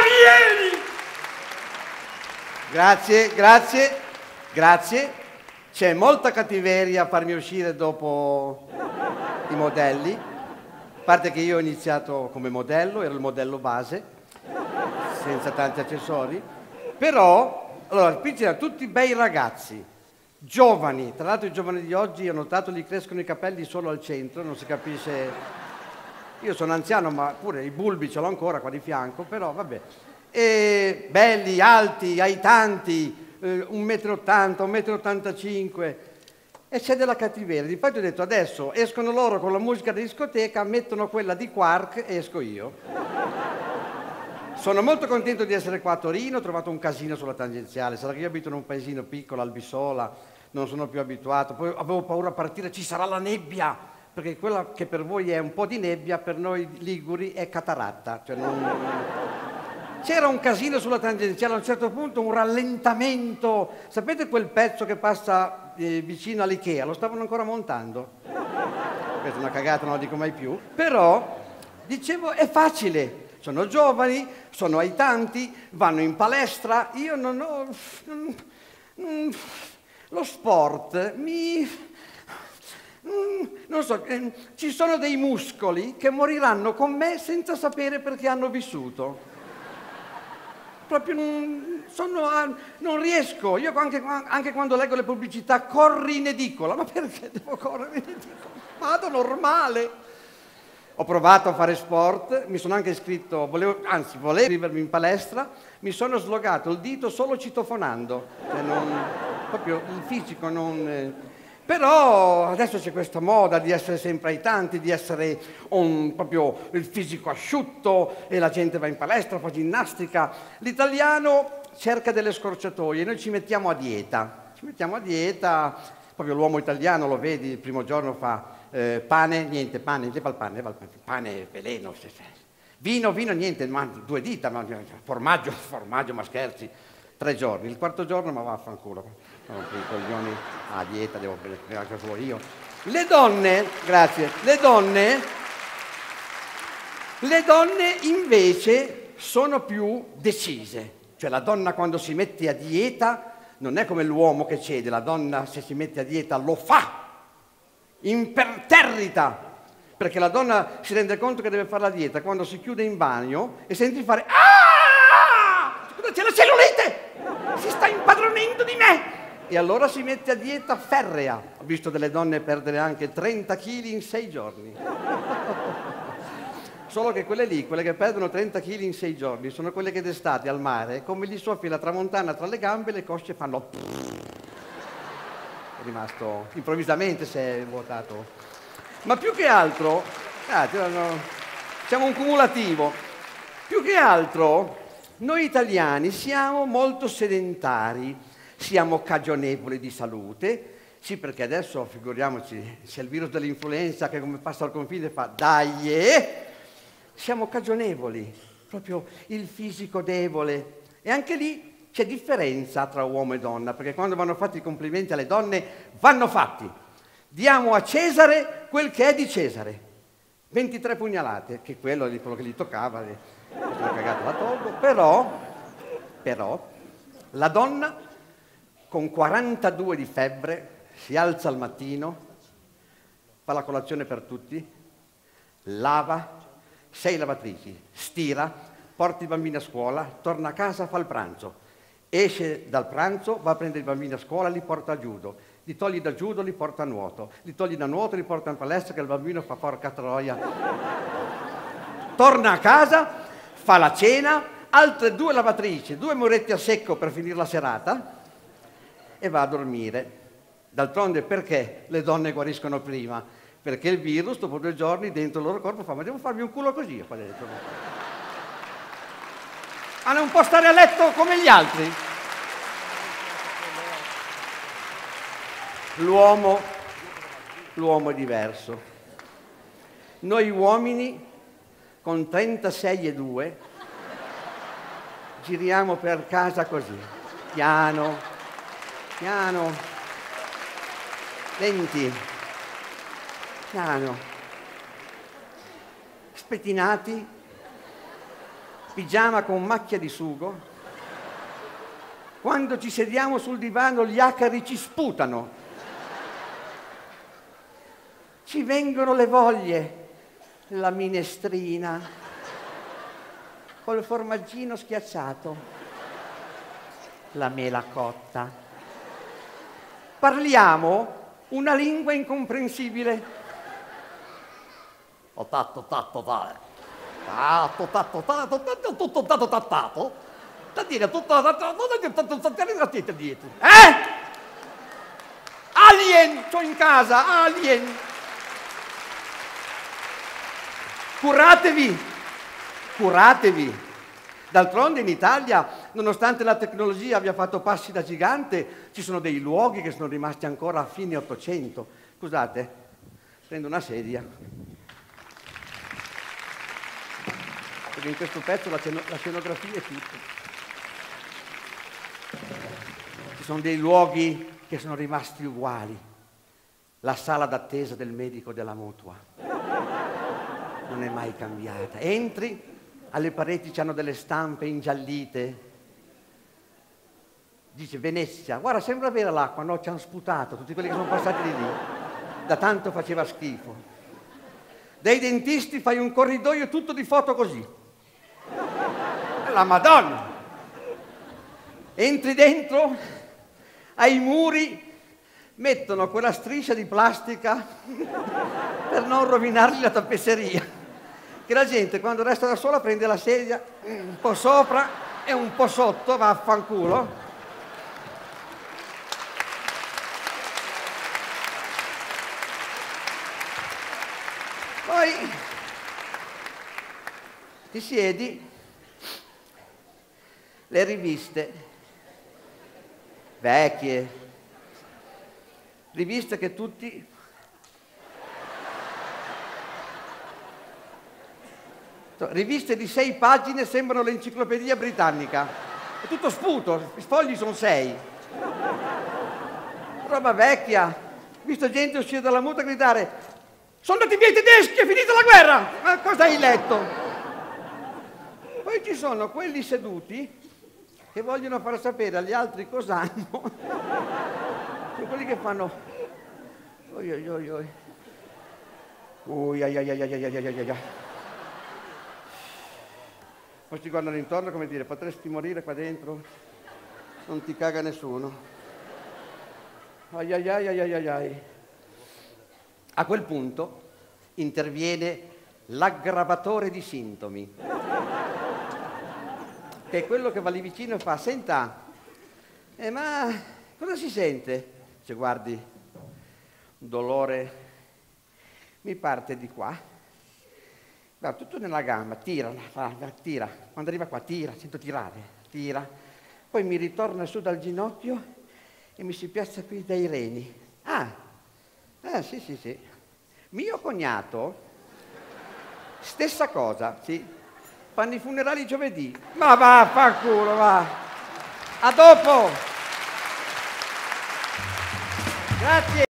vieni! Grazie, grazie, grazie. C'è molta cattiveria a farmi uscire dopo i modelli. A parte che io ho iniziato come modello, ero il modello base, senza tanti accessori. Però, allora, qui c'erano tutti bei ragazzi, giovani. Tra l'altro i giovani di oggi, ho notato, gli crescono i capelli solo al centro, non si capisce. Io sono anziano, ma pure i bulbi ce l'ho ancora qua di fianco, però vabbè. E belli, alti, aitanti, 1,80 m, 1,85 m, e c'è della cattiveria. Infatti ho detto, adesso escono loro con la musica di discoteca, mettono quella di Quark e esco io. Sono molto contento di essere qua a Torino, ho trovato un casino sulla tangenziale, sarà che io abito in un paesino piccolo, Albisola, non sono più abituato, poi avevo paura a partire, ci sarà la nebbia, perché quella che per voi è un po' di nebbia, per noi liguri è cataratta, cioè non... C'era un casino sulla tangenziale, a un certo punto un rallentamento. Sapete quel pezzo che passa vicino all'Ikea? Lo stavano ancora montando. Questa è una cagata, non la dico mai più. Però, dicevo, è facile. Sono giovani, sono aitanti, vanno in palestra. Io non ho... lo sport non so, ci sono dei muscoli che moriranno con me senza sapere perché hanno vissuto. Proprio non riesco. Io anche quando leggo le pubblicità, corri in edicola. Ma perché devo correre in edicola? Vado normale. Ho provato a fare sport, mi sono anche iscritto, volevo iscrivermi in palestra, mi sono slogato il dito solo citofonando. Cioè proprio il fisico non... Però adesso c'è questa moda di essere sempre aitanti, di essere proprio il fisico asciutto e la gente va in palestra, fa ginnastica. L'italiano cerca delle scorciatoie, noi ci mettiamo a dieta. Ci mettiamo a dieta, proprio l'uomo italiano lo vedi, il primo giorno fa pane, niente, leva il pane veleno. Vino, niente, 2 dita, formaggio, ma scherzi. 3 giorni, il 4º giorno ma vaffanculo. Sono i coglioni a dieta, devo prendere anche solo io. Le donne, grazie, le donne invece sono più decise. Cioè la donna quando si mette a dieta non è come l'uomo che cede, la donna se si mette a dieta lo fa, imperterrita. Perché la donna si rende conto che deve fare la dieta quando si chiude in bagno e senti fare "Ah! Scusa, c'è la cellulite! Si sta impadronendo di me!" E allora si mette a dieta ferrea. Ho visto delle donne perdere anche 30 kg in 6 giorni. Solo che quelle lì, quelle che perdono 30 kg in 6 giorni, sono quelle che d'estate al mare, come gli soffi la tramontana tra le gambe, le cosce fanno... È rimasto improvvisamente, si è vuotato. Ma più che altro... siamo un cumulativo. Più che altro, noi italiani siamo molto sedentari, siamo cagionevoli di salute. Sì, perché adesso, figuriamoci, c'è il virus dell'influenza che come passa al confine fa dai, siamo cagionevoli, proprio il fisico debole. E anche lì c'è differenza tra uomo e donna, perché quando vanno fatti i complimenti alle donne, vanno fatti. Diamo a Cesare quel che è di Cesare. 23 pugnalate, che quello è quello che gli toccava, questa cagata la tolgo, però, la donna con 42 di febbre si alza al mattino, fa la colazione per tutti, lava, 6 lavatrici, stira, porta i bambini a scuola, torna a casa, fa il pranzo, esce dal pranzo, va a prendere i bambini a scuola, li porta a judo, li togli da judo, li porta a nuoto, li togli da nuoto, li porta in palestra che il bambino fa porca troia. Torna a casa, fa la cena, altre 2 lavatrici, 2 muretti a secco per finire la serata e va a dormire. D'altronde perché le donne guariscono prima? Perché il virus dopo 2 giorni dentro il loro corpo fa ma devo farmi un culo così qua dentro. Ma non può stare a letto come gli altri. L'uomo è diverso. Noi uomini con 36,2 giriamo per casa così, piano, lenti, piano, spettinati, pigiama con macchia di sugo. Quando ci sediamo sul divano gli acari ci sputano. Ci vengono le voglie, la minestrina col formaggino schiacciato, la mela cotta. Parliamo una lingua incomprensibile. Alien! C'ho in casa, alien! Curatevi! Curatevi! D'altronde in Italia, nonostante la tecnologia abbia fatto passi da gigante, ci sono dei luoghi che sono rimasti ancora a fine Ottocento. Scusate, prendo una sedia. Perché in questo pezzo la scenografia è tutto. Ci sono dei luoghi che sono rimasti uguali. La sala d'attesa del medico della mutua non è mai cambiata. Entri, alle pareti c'hanno delle stampe ingiallite. Dice Venezia, guarda, sembra vera l'acqua. No, ci hanno sputato tutti quelli che sono passati di lì. Da tanto faceva schifo. Dai dentisti fai un corridoio tutto di foto così. La Madonna! Entri dentro, ai muri mettono quella striscia di plastica per non rovinargli la tappezzeria. Che la gente quando resta da sola prende la sedia un po' sopra e un po' sotto, va a fanculo. Poi ti siedi, le riviste vecchie, riviste che tutti riviste di 6 pagine sembrano l'enciclopedia britannica. È tutto sputo, i fogli sono 6. Roba vecchia. Ho visto gente uscire dalla mutua e gridare: sono andati via i tedeschi, è finita la guerra! Ma cosa hai letto? Poi ci sono quelli seduti che vogliono far sapere agli altri cosa hanno. Sono quelli che fanno oi oi oi oi. Ui ai ai ai ai ai ai ai ai. Poi si guardano intorno come dire: potresti morire qua dentro, non ti caga nessuno. Ai ai ai ai ai ai. A quel punto interviene l'aggravatore di sintomi, che è quello che va lì vicino e fa: senta, ma cosa si sente? Dice: guardi, un dolore mi parte di qua. Guarda, tutto nella gamba, tira, tira. Quando arriva qua, tira, sento tirare, tira. Poi mi ritorna su dal ginocchio e mi si piazza qui dai reni. Sì, sì, sì. Mio cognato, stessa cosa, sì. Fanno i funerali giovedì. Ma va, fa culo, va. A dopo! Grazie!